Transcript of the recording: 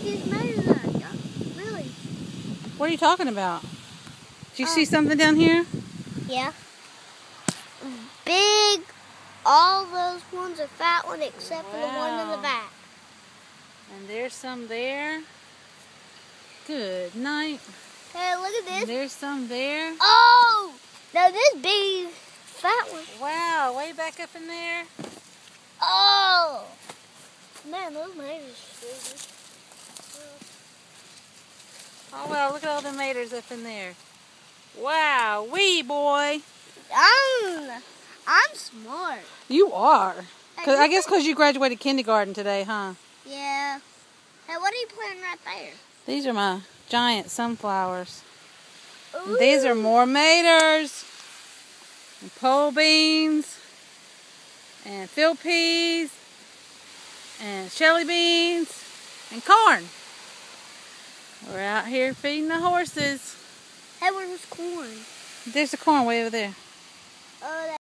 these maters are. Yeah, really. What are you talking about? Did you see something down here? Yeah. Big. All those ones are fat ones except for the one in the back. And there's some there. Good night. Hey, look at this. And there's some there. Oh! Now this big fat one. Wow, way back up in there. Oh! Man, those maters are crazy. Oh well, look at all the maters up in there. Wow, wee boy. I'm smart. You are. I guess because you graduated kindergarten today, huh? Yeah. Hey, what are you planting right there? These are my giant sunflowers. Ooh. And these are more maters. And pole beans. And field peas. And Shelly beans. And corn. We're out here feeding the horses. Hey, where's corn? There's the corn way over there. Oh,